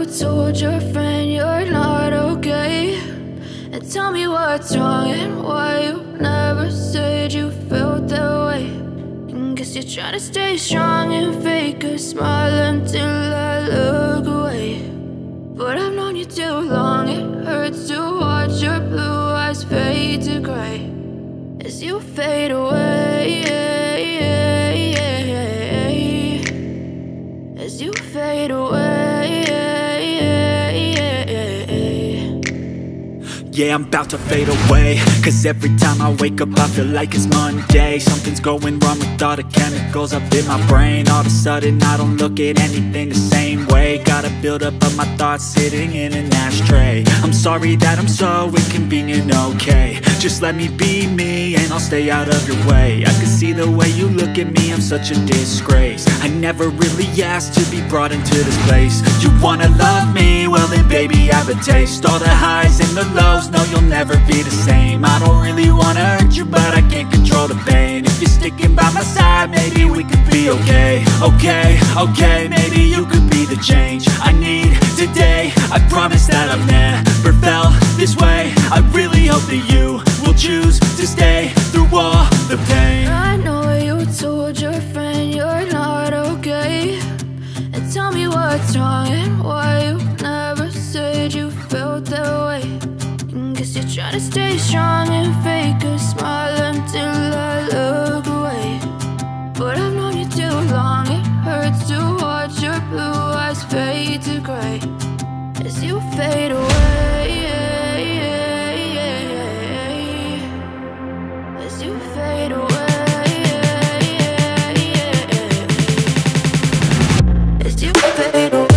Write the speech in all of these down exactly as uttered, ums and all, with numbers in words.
told your friend you're not okay, and tell me what's wrong and why you never said you felt that way. And guess you're trying to stay strong and fake a smile until I look away. But I've known you too long, it hurts to watch your blue eyes fade to gray as you fade away, as you fade away. Yeah, I'm about to fade away, cause every time I wake up I feel like it's Monday. Something's going wrong with all the chemicals up in my brain. All of a sudden I don't look at anything the same way. Gotta build up of my thoughts sitting in an ashtray. I'm sorry that I'm so inconvenient, okay. Just let me be me and I'll stay out of your way. I can see the way you look at me, I'm such a disgrace. I never really asked to be brought into this place. You wanna love me? Well then baby, have a taste. All the highs and the lows, no, you'll never be the same. I don't really wanna hurt you, but I can't control the pain. If you're sticking by my side, maybe we could be okay. Okay, okay, maybe you could be the change I need today. I promise that I've never felt this way. I really hope that you will choose to stay through all the pain. I know you told your friend you're not okay, and tell me what's wrong and why you never said you felt that way. Guess you're trying to stay strong and fake a smile until I look away. But I've known you too long, it hurts to watch your blue eyes fade to gray as you fade away, as you fade away, as you fade away.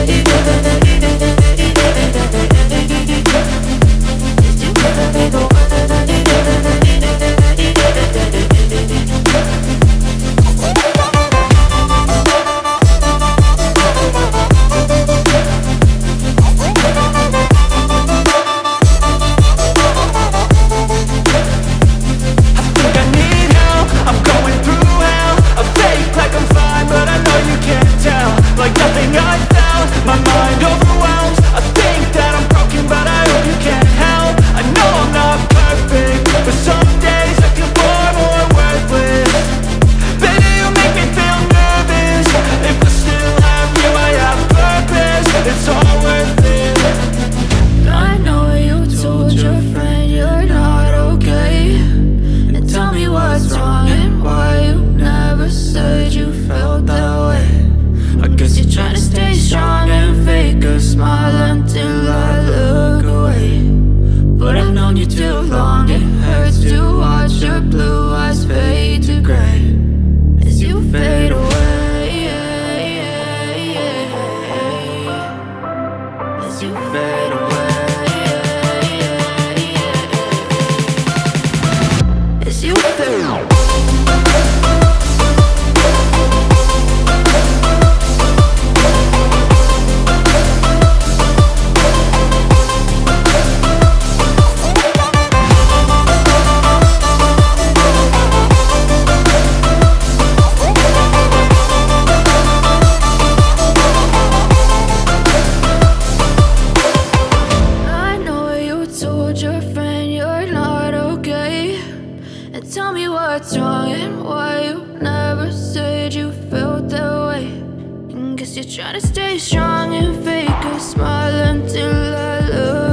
Tell me what's wrong and why you never said you felt that way. And guess you're trying to stay strong and fake a smile until I look